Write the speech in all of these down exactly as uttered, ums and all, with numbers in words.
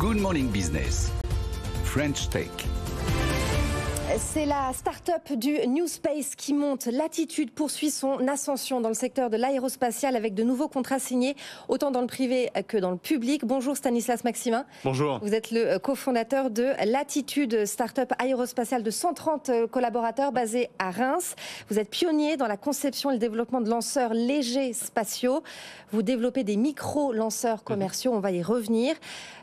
Good Morning Business, French Tech. C'est la start-up du New Space qui monte. Latitude poursuit son ascension dans le secteur de l'aérospatial avec de nouveaux contrats signés, autant dans le privé que dans le public. Bonjour Stanislas Maximin. Bonjour. Vous êtes le cofondateur de Latitude, start-up aérospatiale de cent trente collaborateurs basée à Reims. Vous êtes pionnier dans la conception et le développement de lanceurs légers spatiaux. Vous développez des micro-lanceurs commerciaux, on va y revenir.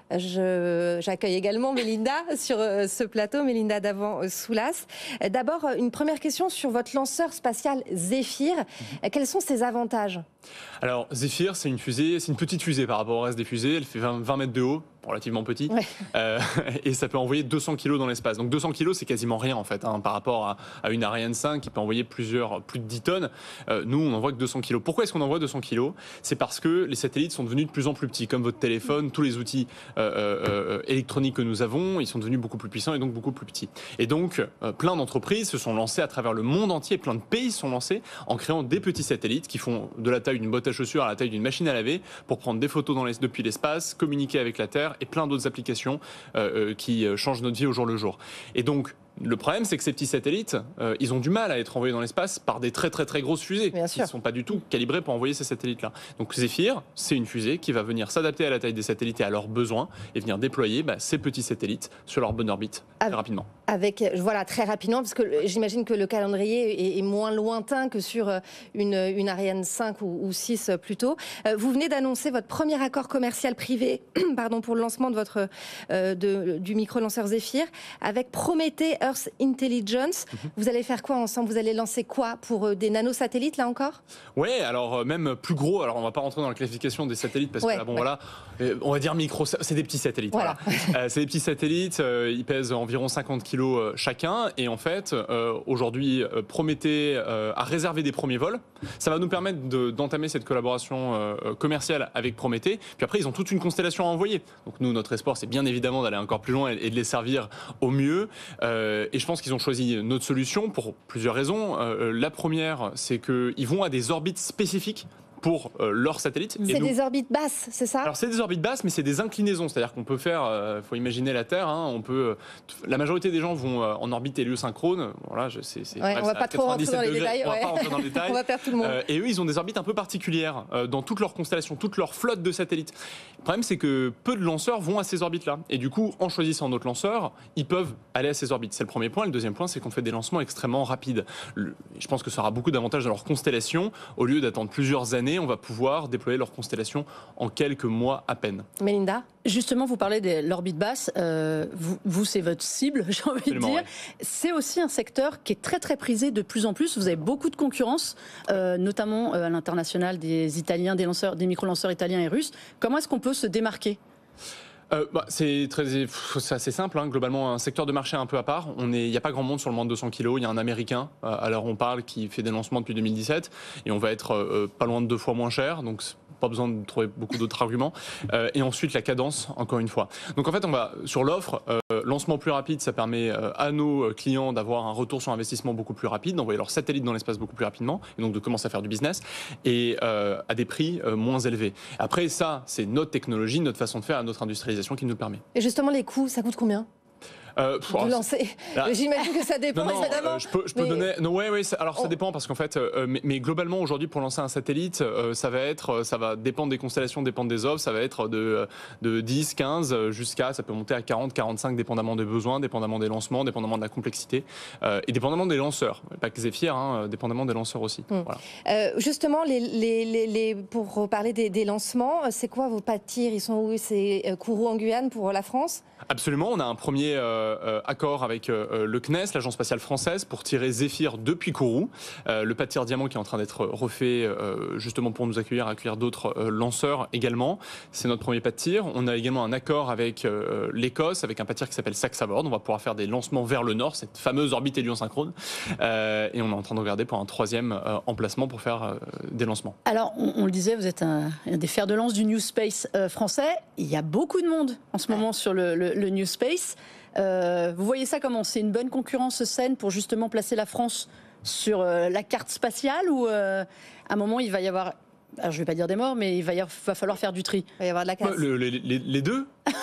Je, j'accueille également Mélinda sur ce plateau, Mélinda Davant-Soulas. D'abord, une première question sur votre lanceur spatial Zephyr. Quels sont ses avantages ? Alors, Zephyr, c'est une fusée, c'est une petite fusée par rapport au reste des fusées. Elle fait vingt, vingt mètres de haut, relativement petit, ouais. euh, et ça peut envoyer deux cents kilos dans l'espace. Donc deux cents kilos, c'est quasiment rien en fait, hein, par rapport à, à une Ariane cinq qui peut envoyer plusieurs, plus de dix tonnes. Euh, nous, on envoie que deux cents kilos. Pourquoi est-ce qu'on envoie deux cents kilos ? C'est parce que les satellites sont devenus de plus en plus petits, comme votre téléphone, tous les outils euh, euh, électroniques que nous avons, ils sont devenus beaucoup plus puissants et donc beaucoup plus petits. Et donc, euh, plein d'entreprises se sont lancées à travers le monde entier, plein de pays se sont lancés en créant des petits satellites qui font de la taille d'une botte à chaussures à la taille d'une machine à laver pour prendre des photos dans les, depuis l'espace, communiquer avec la Terre et plein d'autres applications euh, qui changent notre vie au jour le jour. Et donc, le problème, c'est que ces petits satellites, euh, ils ont du mal à être envoyés dans l'espace par des très très très grosses fusées Bien qui sûr. ne sont pas du tout calibrées pour envoyer ces satellites-là. Donc Zephyr, c'est une fusée qui va venir s'adapter à la taille des satellites et à leurs besoins et venir déployer bah, ces petits satellites sur leur bonne orbite très avec, rapidement. Avec, voilà, très rapidement, parce que j'imagine que le calendrier est, est moins lointain que sur une, une Ariane cinq ou, ou six plutôt. Vous venez d'annoncer votre premier accord commercial privé pardon, pour le lancement de votre, euh, de, du micro-lanceur Zephyr avec Prométhée Earth Intelligence. Vous allez faire quoi ensemble ? Vous allez lancer quoi pour euh, des nanosatellites là encore ? Ouais, alors euh, même plus gros. Alors on va pas rentrer dans la classification des satellites parce ouais, que là, bon ouais. voilà, euh, on va dire micro, c'est des petits satellites. Voilà. voilà. euh, c'est des petits satellites. Euh, ils pèsent environ cinquante kilos euh, chacun. Et en fait, euh, aujourd'hui, euh, Prométhée euh, a réservé des premiers vols. Ça va nous permettre de, d'entamer cette collaboration euh, commerciale avec Prométhée. Puis après, ils ont toute une constellation à envoyer. Donc nous, notre espoir, c'est bien évidemment d'aller encore plus loin et, et de les servir au mieux. Euh, et je pense qu'ils ont choisi notre solution pour plusieurs raisons. Euh, la première, c'est qu'ils vont à des orbites spécifiques pour euh, leurs satellites. C'est nous... des orbites basses, c'est ça ? Alors c'est des orbites basses, mais c'est des inclinaisons. C'est-à-dire qu'on peut faire, il euh, faut imaginer la Terre, hein, on peut, euh, la majorité des gens vont euh, en orbite héliosynchrone. Voilà, je, c'est, c'est, ouais, bref, on va pas trop rentrer dans les degrés, détails. On ouais. va pas rentrer dans les détails. On va perdre tout le monde. Euh, et eux, ils ont des orbites un peu particulières euh, dans toute leur constellation, toute leur flotte de satellites. Le problème, c'est que peu de lanceurs vont à ces orbites-là. Et du coup, en choisissant notre lanceur, ils peuvent aller à ces orbites. C'est le premier point. Le deuxième point, c'est qu'on fait des lancements extrêmement rapides. Le, je pense que ça aura beaucoup d'avantages dans leur constellation. Au lieu d'attendre plusieurs années, on va pouvoir déployer leur constellation en quelques mois à peine. Mélinda ? Justement, vous parlez de l'orbite basse. Euh, vous, vous, c'est votre cible, j'ai envie Absolument, de dire. Ouais. C'est aussi un secteur qui est très, très prisé de plus en plus. Vous avez beaucoup de concurrence, euh, notamment euh, à l'international des Italiens, des lanceurs, des micro-lanceurs italiens et russes. Comment est-ce qu'on peut se démarquer ? Euh, bah, c'est, très, c'est assez simple, hein. Globalement un secteur de marché un peu à part. Il n'y a pas grand monde sur le moins de deux cents kilos. Il y a un Américain, euh, à l'heure où on parle, qui fait des lancements depuis deux mille dix-sept et on va être euh, pas loin de deux fois moins cher. Donc pas besoin de trouver beaucoup d'autres arguments. Euh, et ensuite la cadence, encore une fois. Donc en fait on va sur l'offre, euh, lancement plus rapide, ça permet euh, à nos clients d'avoir un retour sur investissement beaucoup plus rapide, d'envoyer leurs satellites dans l'espace beaucoup plus rapidement et donc de commencer à faire du business et euh, à des prix euh, moins élevés. Après ça, c'est notre technologie, notre façon de faire, notre industrialisation qui nous le permet. Et justement les coûts, ça coûte combien ? Euh, de lancer. Là, j'imagine que ça dépend non, non, évidemment. Euh, je peux, je peux mais... donner. Non, ouais, ouais. Ça, alors oh. ça dépend parce qu'en fait, euh, mais, mais globalement aujourd'hui pour lancer un satellite, euh, ça va être, ça va dépendre des constellations, dépendre des offres. Ça va être de de dix, quinze jusqu'à, ça peut monter à quarante, quarante-cinq, dépendamment des besoins, dépendamment des lancements, dépendamment de la complexité euh, et dépendamment des lanceurs. Pas que Zephyr, hein, dépendamment des lanceurs aussi. Hum. Voilà. Euh, justement, les, les, les, les, pour parler des, des lancements, c'est quoi vos pas de tir ? Ils sont où ? C'est Kourou en Guyane pour la France ? Absolument. On a un premier euh, accord avec euh, le C N E S, l'Agence spatiale française, pour tirer Zephyr depuis Kourou. Euh, le pas de tir diamant qui est en train d'être refait euh, justement pour nous accueillir, accueillir d'autres euh, lanceurs également. C'est notre premier pas de tir. On a également un accord avec euh, l'Écosse, avec un pas de tir qui s'appelle Saxavord. On va pouvoir faire des lancements vers le nord, cette fameuse orbite héliosynchrone. Euh, et on est en train de regarder pour un troisième euh, emplacement pour faire euh, des lancements. Alors, on, on le disait, vous êtes un, un des fers de lance du New Space euh, français. Il y a beaucoup de monde en ce moment sur le, le, le New Space. Euh, vous voyez ça comment ? C'est une bonne concurrence saine pour justement placer la France sur euh, la carte spatiale ou euh, à un moment il va y avoir, alors je ne vais pas dire des morts, mais il va, y avoir, va falloir faire du tri. Il va y avoir de la casse. Le, les, les, les deux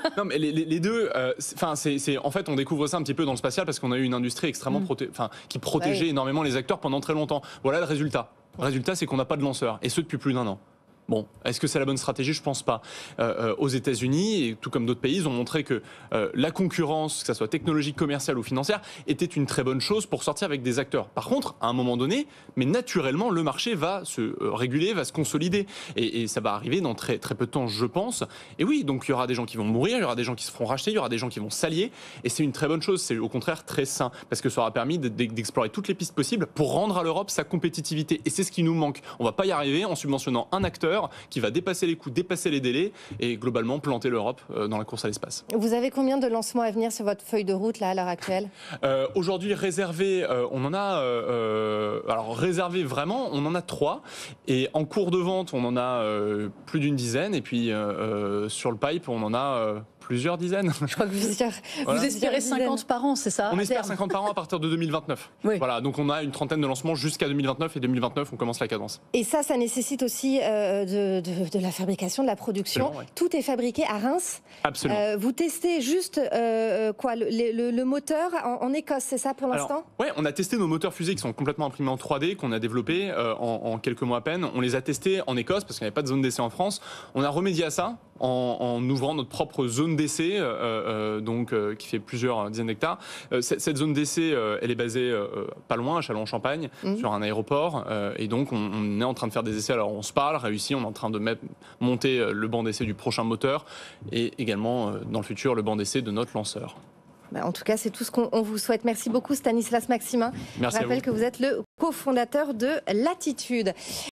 Non, mais les, les, les deux, enfin, euh, c'est, c'est, en fait, on découvre ça un petit peu dans le spatial parce qu'on a eu une industrie extrêmement mmh. proté- qui protégeait ouais. énormément les acteurs pendant très longtemps. Voilà le résultat. Le résultat, c'est qu'on n'a pas de lanceur, et ce depuis plus d'un an. Bon, est-ce que c'est la bonne stratégie? Je pense pas. Euh, euh, aux États-Unis, et tout comme d'autres pays, ils ont montré que euh, la concurrence, que ça soit technologique, commerciale ou financière, était une très bonne chose pour sortir avec des acteurs. Par contre, à un moment donné, mais naturellement, le marché va se euh, réguler, va se consolider, et, et ça va arriver dans très très peu de temps, je pense. Et oui, donc il y aura des gens qui vont mourir, il y aura des gens qui se feront racheter, il y aura des gens qui vont s'allier, et c'est une très bonne chose. C'est au contraire très sain parce que ça aura permis de, de, d'explorer toutes les pistes possibles pour rendre à l'Europe sa compétitivité. Et c'est ce qui nous manque. On va pas y arriver en subventionnant un acteur qui va dépasser les coûts, dépasser les délais et globalement planter l'Europe dans la course à l'espace. Vous avez combien de lancements à venir sur votre feuille de route là, à l'heure actuelle? euh, Aujourd'hui, réservé, euh, on en a... Euh, alors, réservé vraiment, on en a trois. Et en cours de vente, on en a euh, plus d'une dizaine. Et puis, euh, sur le pipe, on en a... Euh, plusieurs dizaines. Je crois que vous, espérez, voilà. vous espérez cinquante par an, c'est ça? On espère cinquante par an à partir de deux mille vingt-neuf. Oui. Voilà, donc on a une trentaine de lancements jusqu'à deux mille vingt-neuf et deux mille vingt-neuf, on commence la cadence. Et ça, ça nécessite aussi euh, de, de, de la fabrication, de la production. Ouais. Tout est fabriqué à Reims. Absolument. Euh, vous testez juste euh, quoi, le, le, le moteur en, en Écosse, c'est ça pour l'instant? Oui, on a testé nos moteurs fusées qui sont complètement imprimés en trois D, qu'on a développés euh, en, en quelques mois à peine. On les a testés en Écosse parce qu'il n'y avait pas de zone d'essai en France. On a remédié à ça en, en ouvrant notre propre zone d'essai. Euh, Euh, donc, euh, qui fait plusieurs dizaines d'hectares. Euh, cette, cette zone d'essai, euh, elle est basée euh, pas loin, à Châlons-en-Champagne, mmh. sur un aéroport. Euh, et donc, on, on est en train de faire des essais. Alors, on se parle, réussi. On est en train de mettre, monter le banc d'essai du prochain moteur et également, euh, dans le futur, le banc d'essai de notre lanceur. En tout cas, c'est tout ce qu'on vous souhaite. Merci beaucoup, Stanislas Maximin. Merci. Je rappelle que vous êtes le cofondateur de Latitude.